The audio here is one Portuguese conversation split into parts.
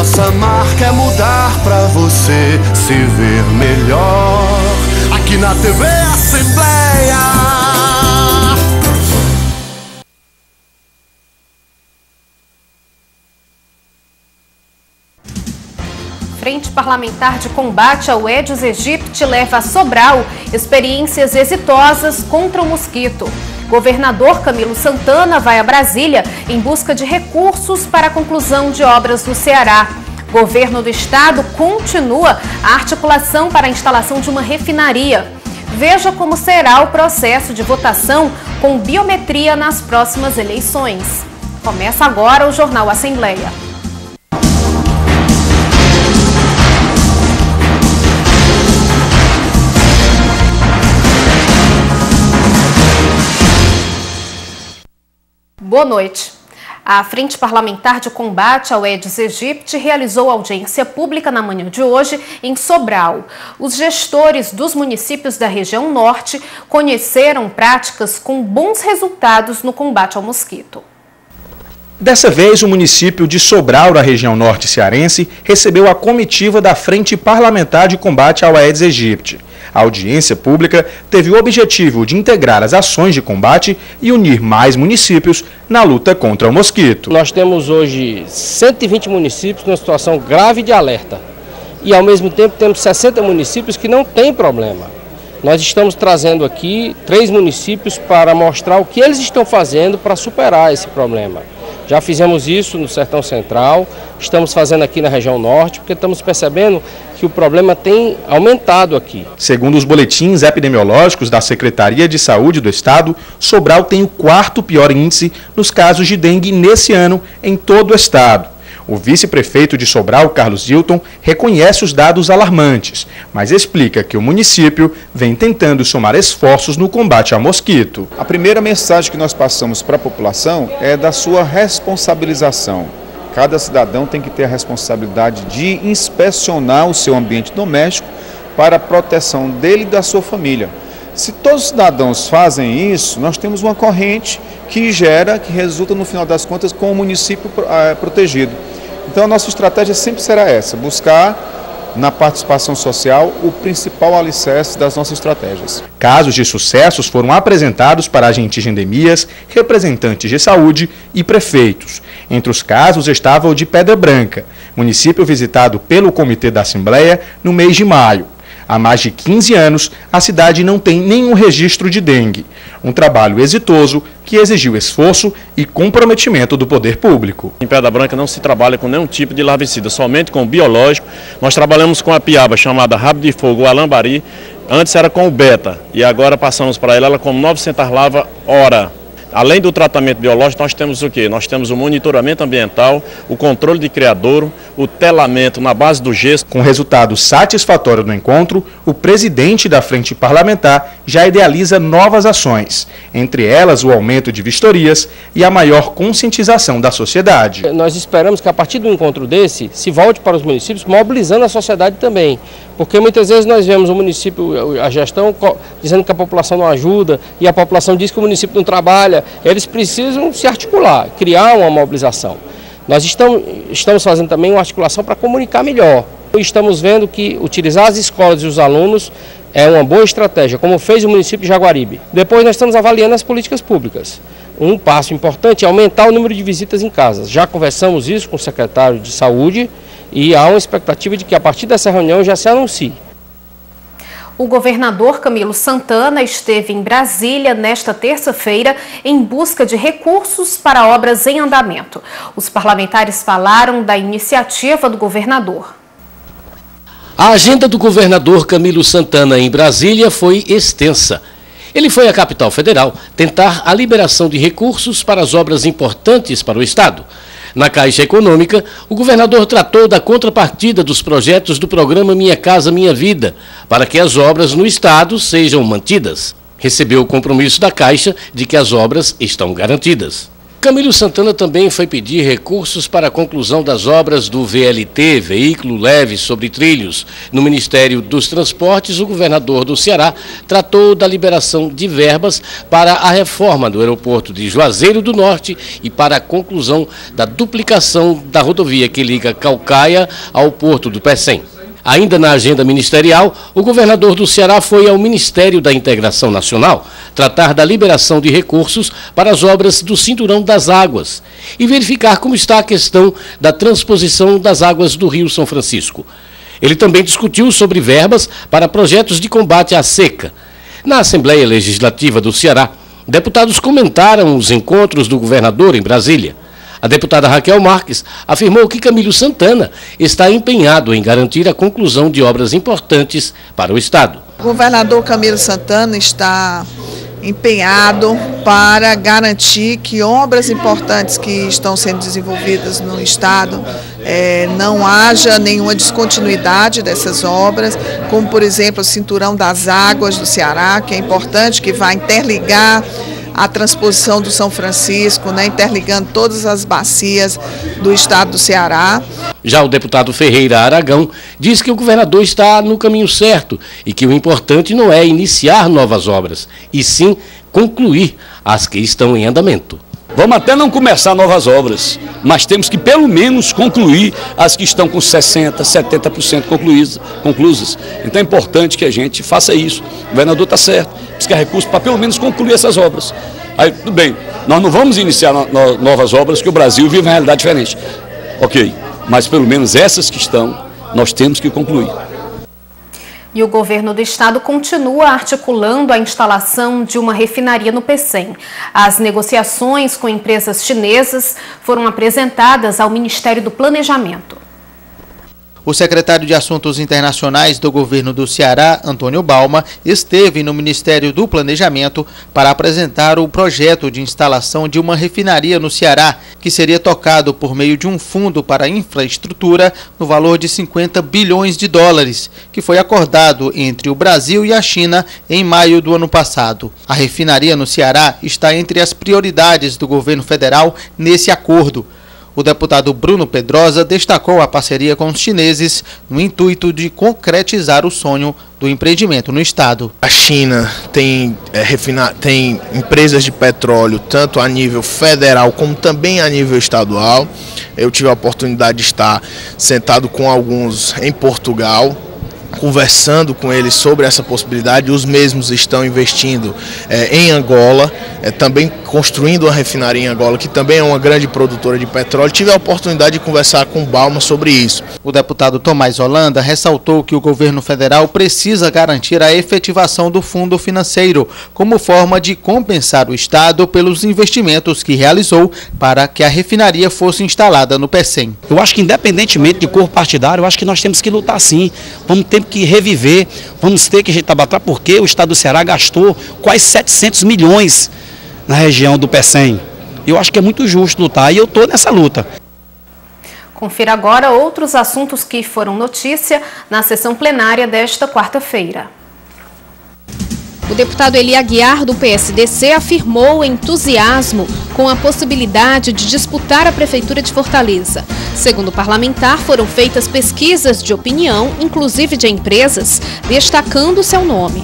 Nossa marca é mudar pra você se ver melhor. Aqui na TV Assembleia. Frente Parlamentar de Combate ao Aedes aegypti leva a Sobral experiências exitosas contra o mosquito. Governador Camilo Santana vai a Brasília em busca de recursos para a conclusão de obras no Ceará. Governo do Estado continua a articulação para a instalação de uma refinaria. Veja como será o processo de votação com biometria nas próximas eleições. Começa agora o Jornal Assembleia. Boa noite. A Frente Parlamentar de Combate ao Aedes aegypti realizou audiência pública na manhã de hoje em Sobral. Os gestores dos municípios da região norte conheceram práticas com bons resultados no combate ao mosquito. Dessa vez, o município de Sobral, da região norte cearense, recebeu a comitiva da Frente Parlamentar de Combate ao Aedes aegypti. A audiência pública teve o objetivo de integrar as ações de combate e unir mais municípios na luta contra o mosquito. Nós temos hoje 120 municípios numa situação grave de alerta e, ao mesmo tempo, temos 60 municípios que não têm problema. Nós estamos trazendo aqui 3 municípios para mostrar o que eles estão fazendo para superar esse problema. Já fizemos isso no Sertão Central, estamos fazendo aqui na região norte, porque estamos percebendo que o problema tem aumentado aqui. Segundo os boletins epidemiológicos da Secretaria de Saúde do Estado, Sobral tem o 4º pior índice nos casos de dengue nesse ano em todo o estado. O vice-prefeito de Sobral, Carlos Hilton, reconhece os dados alarmantes, mas explica que o município vem tentando somar esforços no combate ao mosquito. A primeira mensagem que nós passamos para a população é da sua responsabilização. Cada cidadão tem que ter a responsabilidade de inspecionar o seu ambiente doméstico para a proteção dele e da sua família. Se todos os cidadãos fazem isso, nós temos uma corrente que resulta no final das contas com o município protegido. Então a nossa estratégia sempre será essa, buscar na participação social o principal alicerce das nossas estratégias. Casos de sucessos foram apresentados para agentes de endemias, representantes de saúde e prefeitos. Entre os casos estava o de Pedra Branca, município visitado pelo Comitê da Assembleia no mês de maio. Há mais de 15 anos, a cidade não tem nenhum registro de dengue. Um trabalho exitoso que exigiu esforço e comprometimento do poder público. Em Pedra Branca não se trabalha com nenhum tipo de larvicida, somente com o biológico. Nós trabalhamos com a piaba chamada rabo de fogo, o alambari. Antes era com o beta e agora passamos para ela com 900 larvas hora. Além do tratamento biológico, nós temos o quê? Nós temos o monitoramento ambiental, o controle de criadouro, o telamento na base do gesso. Com resultado satisfatório do encontro, o presidente da Frente Parlamentar já idealiza novas ações, entre elas o aumento de vistorias e a maior conscientização da sociedade. Nós esperamos que a partir do encontro desse, se volte para os municípios, mobilizando a sociedade também. Porque muitas vezes nós vemos o município, a gestão, dizendo que a população não ajuda e a população diz que o município não trabalha. Eles precisam se articular, criar uma mobilização. Nós estamos fazendo também uma articulação para comunicar melhor. Estamos vendo que utilizar as escolas e os alunos é uma boa estratégia, como fez o município de Jaguaribe. Depois nós estamos avaliando as políticas públicas. Um passo importante é aumentar o número de visitas em casas. Já conversamos isso com o secretário de Saúde e há uma expectativa de que a partir dessa reunião já se anuncie. O governador Camilo Santana esteve em Brasília nesta terça-feira em busca de recursos para obras em andamento. Os parlamentares falaram da iniciativa do governador. A agenda do governador Camilo Santana em Brasília foi extensa. Ele foi à capital federal tentar a liberação de recursos para as obras importantes para o Estado. Na Caixa Econômica, o governador tratou da contrapartida dos projetos do programa Minha Casa Minha Vida, para que as obras no Estado sejam mantidas. Recebeu o compromisso da Caixa de que as obras estão garantidas. Camilo Santana também foi pedir recursos para a conclusão das obras do VLT, Veículo Leve sobre Trilhos. No Ministério dos Transportes, o governador do Ceará tratou da liberação de verbas para a reforma do aeroporto de Juazeiro do Norte e para a conclusão da duplicação da rodovia que liga Caucaia ao porto do Pecém. Ainda na agenda ministerial, o governador do Ceará foi ao Ministério da Integração Nacional tratar da liberação de recursos para as obras do Cinturão das Águas e verificar como está a questão da transposição das águas do Rio São Francisco. Ele também discutiu sobre verbas para projetos de combate à seca. Na Assembleia Legislativa do Ceará, deputados comentaram os encontros do governador em Brasília. A deputada Raquel Marques afirmou que Camilo Santana está empenhado em garantir a conclusão de obras importantes para o Estado. O governador Camilo Santana está empenhado para garantir que obras importantes que estão sendo desenvolvidas no Estado não haja nenhuma descontinuidade dessas obras, como por exemplo o Cinturão das Águas do Ceará, que é importante, que vai interligar a transposição do São Francisco, interligando todas as bacias do estado do Ceará. Já o deputado Ferreira Aragão diz que o governador está no caminho certo e que o importante não é iniciar novas obras, e sim concluir as que estão em andamento. Vamos até não começar novas obras, mas temos que pelo menos concluir as que estão com 60%, 70% conclusas. Então é importante que a gente faça isso. O governador está certo, precisa de recursos para pelo menos concluir essas obras. Aí, tudo bem, nós não vamos iniciar novas obras, porque o Brasil vive uma realidade diferente. Ok, mas pelo menos essas que estão, nós temos que concluir. E o governo do estado continua articulando a instalação de uma refinaria no Pecém. As negociações com empresas chinesas foram apresentadas ao Ministério do Planejamento. O secretário de Assuntos Internacionais do governo do Ceará, Antônio Balma, esteve no Ministério do Planejamento para apresentar o projeto de instalação de uma refinaria no Ceará, que seria tocado por meio de um fundo para infraestrutura no valor de 50 bilhões de dólares, que foi acordado entre o Brasil e a China em maio do ano passado. A refinaria no Ceará está entre as prioridades do governo federal nesse acordo. O deputado Bruno Pedrosa destacou a parceria com os chineses no intuito de concretizar o sonho do empreendimento no estado. A China tem empresas de petróleo tanto a nível federal como também a nível estadual. Eu tive a oportunidade de estar sentado com alguns em Portugal, conversando com eles sobre essa possibilidade. Os mesmos estão investindo em Angola, também construindo uma refinaria em Angola, que também é uma grande produtora de petróleo. Tive a oportunidade de conversar com o Balma sobre isso. O deputado Tomás Holanda ressaltou que o governo federal precisa garantir a efetivação do fundo financeiro como forma de compensar o estado pelos investimentos que realizou para que a refinaria fosse instalada no Pecém. Eu acho que independentemente de cor partidário, eu acho que nós temos que lutar sim. Vamos ter que reviver, vamos ter que retratar porque o estado do Ceará gastou quase 700 milhões na região do Pecém. Eu acho que é muito justo lutar e eu estou nessa luta. Confira agora outros assuntos que foram notícia na sessão plenária desta quarta-feira. O deputado Eli Aguiar, do PSDC, afirmou entusiasmo com a possibilidade de disputar a Prefeitura de Fortaleza. Segundo o parlamentar, foram feitas pesquisas de opinião, inclusive de empresas, destacando seu nome.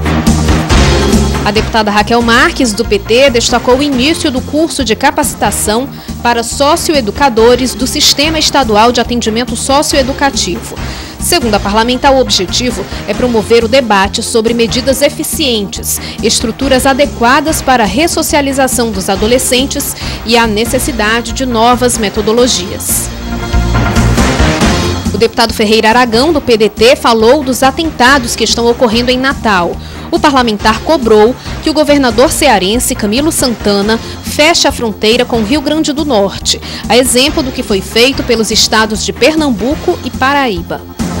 A deputada Raquel Marques, do PT, destacou o início do curso de capacitação para socioeducadores do Sistema Estadual de Atendimento Socioeducativo. Segundo a parlamentar, o objetivo é promover o debate sobre medidas eficientes, estruturas adequadas para a ressocialização dos adolescentes e a necessidade de novas metodologias. O deputado Ferreira Aragão, do PDT, falou dos atentados que estão ocorrendo em Natal. O parlamentar cobrou que o governador cearense Camilo Santana feche a fronteira com o Rio Grande do Norte, a exemplo do que foi feito pelos estados de Pernambuco e Paraíba.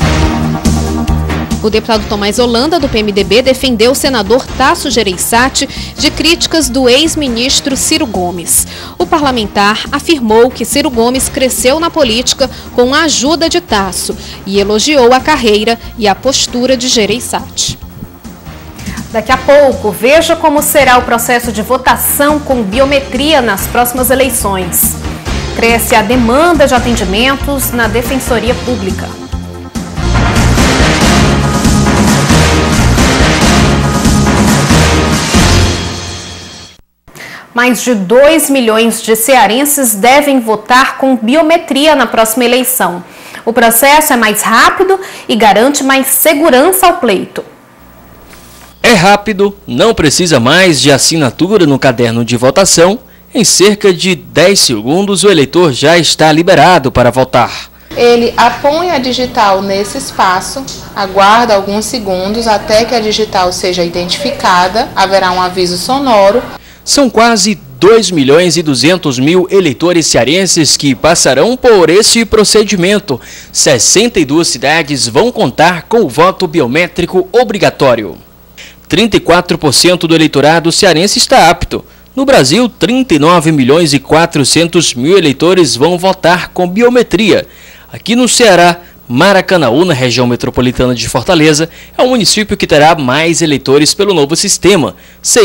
O deputado Tomás Holanda, do PMDB, defendeu o senador Tasso Gereissati de críticas do ex-ministro Ciro Gomes. O parlamentar afirmou que Ciro Gomes cresceu na política com a ajuda de Tasso e elogiou a carreira e a postura de Gereissati. Daqui a pouco, veja como será o processo de votação com biometria nas próximas eleições. Cresce a demanda de atendimentos na Defensoria Pública. Mais de 2 milhões de cearenses devem votar com biometria na próxima eleição. O processo é mais rápido e garante mais segurança ao pleito. É rápido, não precisa mais de assinatura no caderno de votação. Em cerca de 10 segundos, o eleitor já está liberado para votar. Ele põe a digital nesse espaço, aguarda alguns segundos até que a digital seja identificada, haverá um aviso sonoro. São quase 2.200.000 eleitores cearenses que passarão por esse procedimento. 62 cidades vão contar com o voto biométrico obrigatório. 34% do eleitorado cearense está apto. No Brasil, 39.400.000 eleitores vão votar com biometria. Aqui no Ceará, Maracanaú, na região metropolitana de Fortaleza, é o município que terá mais eleitores pelo novo sistema,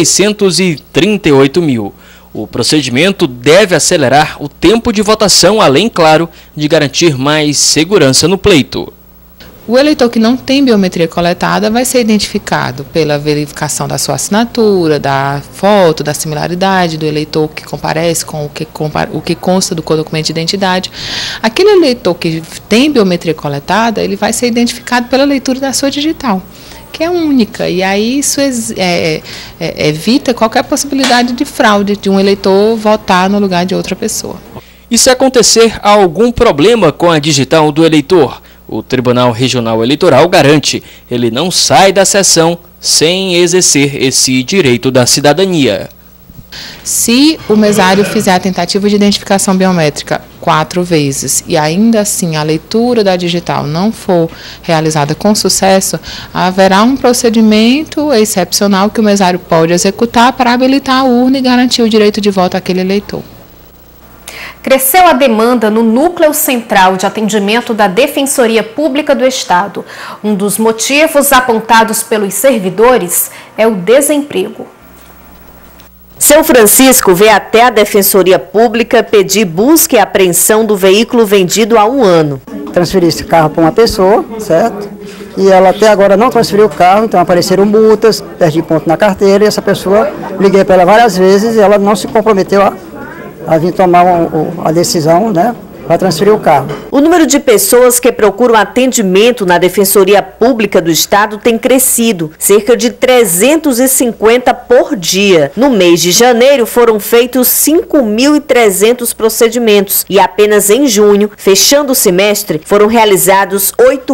638 mil. O procedimento deve acelerar o tempo de votação, além, claro, de garantir mais segurança no pleito. O eleitor que não tem biometria coletada vai ser identificado pela verificação da sua assinatura, da foto, da similaridade do eleitor que comparece com o que consta do documento de identidade. Aquele eleitor que tem biometria coletada, ele vai ser identificado pela leitura da sua digital, que é única, e aí isso evita qualquer possibilidade de fraude, de um eleitor votar no lugar de outra pessoa. E se acontecer algum problema com a digital do eleitor, o Tribunal Regional Eleitoral garante, ele não sai da sessão sem exercer esse direito da cidadania. Se o mesário fizer a tentativa de identificação biométrica 4 vezes e ainda assim a leitura da digital não for realizada com sucesso, haverá um procedimento excepcional que o mesário pode executar para habilitar a urna e garantir o direito de voto àquele eleitor. Cresceu a demanda no Núcleo Central de Atendimento da Defensoria Pública do Estado. Um dos motivos apontados pelos servidores é o desemprego. Seu Francisco veio até a Defensoria Pública pedir busca e apreensão do veículo vendido há 1 ano. Transferi esse carro para uma pessoa, certo? E ela até agora não transferiu o carro, então apareceram multas, perdi ponto na carteira, e essa pessoa, liguei para ela várias vezes e ela não se comprometeu a vir tomar a decisão, né, para transferir o carro. O número de pessoas que procuram atendimento na Defensoria Pública do Estado tem crescido, cerca de 350 por dia. No mês de janeiro foram feitos 5.300 procedimentos e apenas em junho, fechando o semestre, foram realizados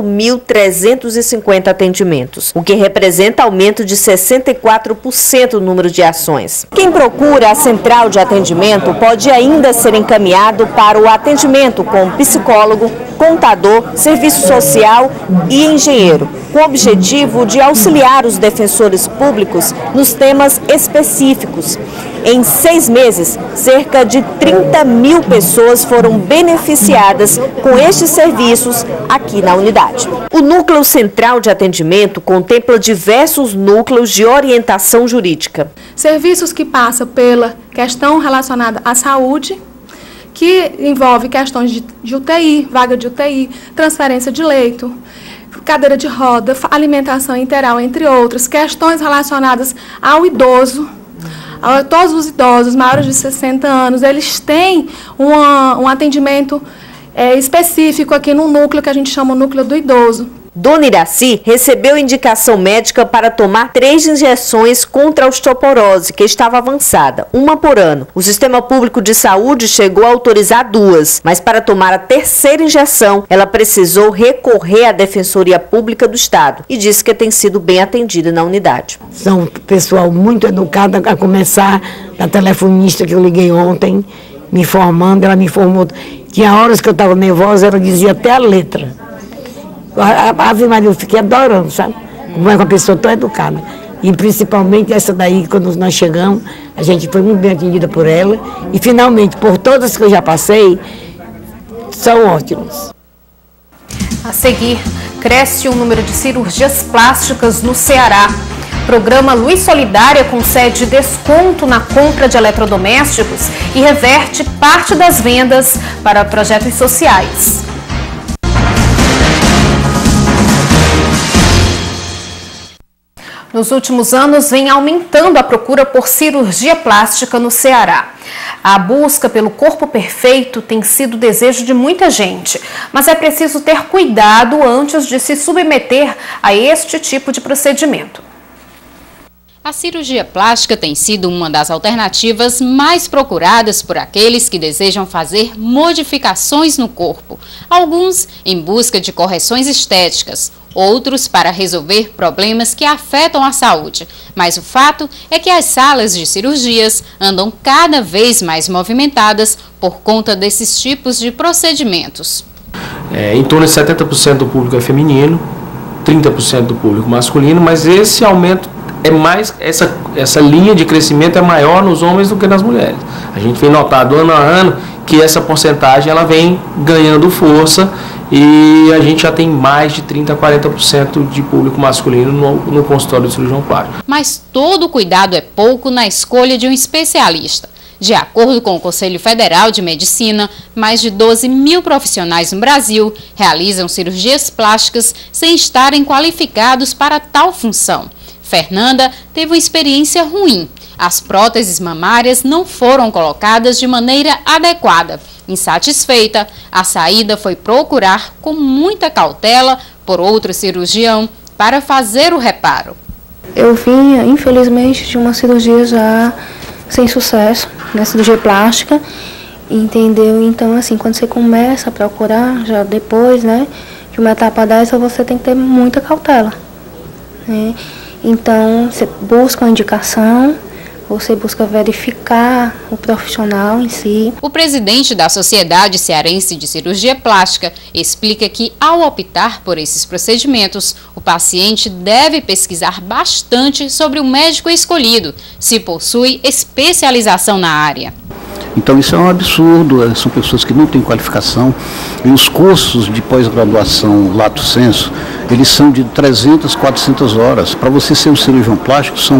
8.350 atendimentos, o que representa aumento de 64% no número de ações. Quem procura a central de atendimento pode ainda ser encaminhado para o atendimento com psicólogo, contador, serviço social e engenheiro, com o objetivo de auxiliar os defensores públicos nos temas específicos. Em 6 meses, cerca de 30.000 pessoas foram beneficiadas com estes serviços aqui na unidade. O Núcleo Central de Atendimento contempla diversos núcleos de orientação jurídica. Serviços que passam pela questão relacionada à saúde, que envolve questões de UTI, vaga de UTI, transferência de leito, cadeira de roda, alimentação integral, entre outras, questões relacionadas ao idoso. Todos os idosos maiores de 60 anos, eles têm um atendimento específico aqui no núcleo, que a gente chama o núcleo do idoso. Dona Iraci recebeu indicação médica para tomar 3 injeções contra a osteoporose, que estava avançada, 1 por ano. O Sistema Público de Saúde chegou a autorizar 2, mas para tomar a 3ª injeção, ela precisou recorrer à Defensoria Pública do Estado e disse que tem sido bem atendida na unidade. São pessoal muito educado, a começar da telefonista que eu liguei ontem, me informando, ela me informou. Tinha horas que eu estava nervosa, ela dizia até a letra. Ave Maria, eu fiquei adorando, sabe? Como é uma pessoa tão educada. E principalmente essa daí, quando nós chegamos, a gente foi muito bem atendida por ela. E finalmente, por todas que eu já passei, são ótimos. A seguir, cresce o número de cirurgias plásticas no Ceará. Programa Luz Solidária concede desconto na compra de eletrodomésticos e reverte parte das vendas para projetos sociais. Nos últimos anos, vem aumentando a procura por cirurgia plástica no Ceará. A busca pelo corpo perfeito tem sido o desejo de muita gente, mas é preciso ter cuidado antes de se submeter a este tipo de procedimento. A cirurgia plástica tem sido uma das alternativas mais procuradas por aqueles que desejam fazer modificações no corpo, alguns em busca de correções estéticas, outros para resolver problemas que afetam a saúde. Mas o fato é que as salas de cirurgias andam cada vez mais movimentadas por conta desses tipos de procedimentos. Em torno de 70% do público é feminino, 30% do público masculino, mas esse aumento é mais, essa linha de crescimento é maior nos homens do que nas mulheres. A gente vem notado ano a ano que essa porcentagem ela vem ganhando força e a gente já tem mais de 30% a 40% de público masculino no consultório de cirurgião plástico. Mas todo cuidado é pouco na escolha de um especialista. De acordo com o Conselho Federal de Medicina, mais de 12 mil profissionais no Brasil realizam cirurgias plásticas sem estarem qualificados para tal função. Fernanda teve uma experiência ruim. As próteses mamárias não foram colocadas de maneira adequada. Insatisfeita, a saída foi procurar com muita cautela por outro cirurgião para fazer o reparo. Eu vinha, infelizmente, de uma cirurgia já sem sucesso, né, cirurgia plástica, entendeu? Então, assim, quando você começa a procurar, já depois, né, de uma etapa dessa, você tem que ter muita cautela, né? Então, você busca uma indicação, você busca verificar o profissional em si. O presidente da Sociedade Cearense de Cirurgia Plástica explica que, ao optar por esses procedimentos, o paciente deve pesquisar bastante sobre o médico escolhido, se possui especialização na área. Então isso é um absurdo, são pessoas que não têm qualificação e os cursos de pós-graduação lato sensu, eles são de 300, 400 horas. Para você ser um cirurgião plástico são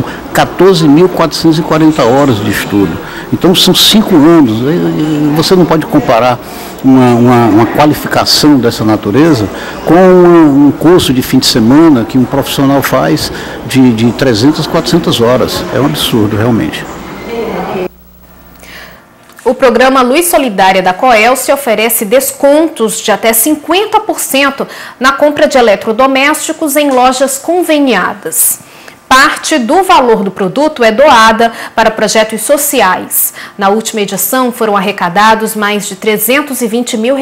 14.440 horas de estudo. Então são 5 anos, você não pode comparar uma qualificação dessa natureza com um curso de fim de semana que um profissional faz de 300, 400 horas. É um absurdo realmente. O programa Luz Solidária da Coelce oferece descontos de até 50% na compra de eletrodomésticos em lojas conveniadas. Parte do valor do produto é doada para projetos sociais. Na última edição foram arrecadados mais de R$320 mil.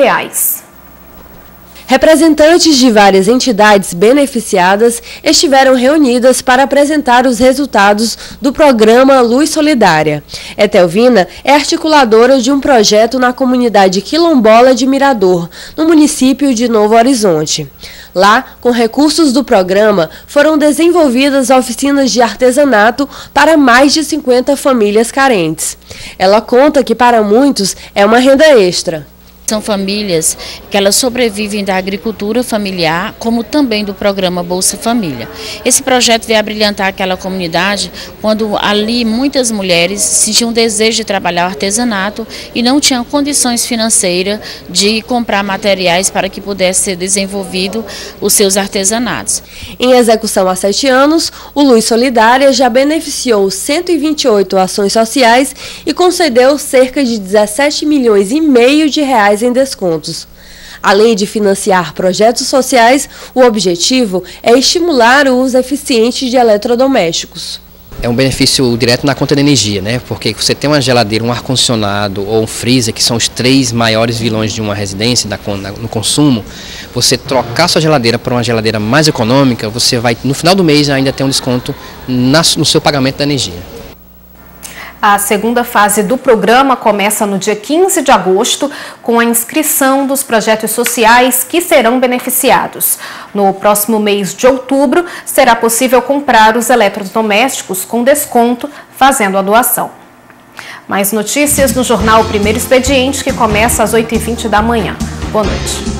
Representantes de várias entidades beneficiadas estiveram reunidas para apresentar os resultados do programa Luz Solidária. Etelvina é articuladora de um projeto na comunidade quilombola de Mirador, no município de Novo Horizonte. Lá, com recursos do programa, foram desenvolvidas oficinas de artesanato para mais de 50 famílias carentes. Ela conta que para muitos é uma renda extra. São famílias que elas sobrevivem da agricultura familiar, como também do programa Bolsa Família. Esse projeto veio a brilhantar aquela comunidade quando ali muitas mulheres sentiam desejo de trabalhar o artesanato e não tinham condições financeiras de comprar materiais para que pudesse ser desenvolvido os seus artesanatos. Em execução há 7 anos, o Luz Solidária já beneficiou 128 ações sociais e concedeu cerca de 17 milhões e meio de reais em descontos. Além de financiar projetos sociais, o objetivo é estimular o uso eficiente de eletrodomésticos. É um benefício direto na conta de energia, né? Porque você tem uma geladeira, um ar-condicionado ou um freezer, que são os 3 maiores vilões de uma residência no consumo, você trocar sua geladeira por uma geladeira mais econômica, você vai, no final do mês, ainda ter um desconto no seu pagamento da energia. A segunda fase do programa começa no dia 15 de agosto, com a inscrição dos projetos sociais que serão beneficiados. No próximo mês de outubro, será possível comprar os eletrodomésticos com desconto, fazendo a doação. Mais notícias no jornal Primeiro Expediente, que começa às 8h20 da manhã. Boa noite.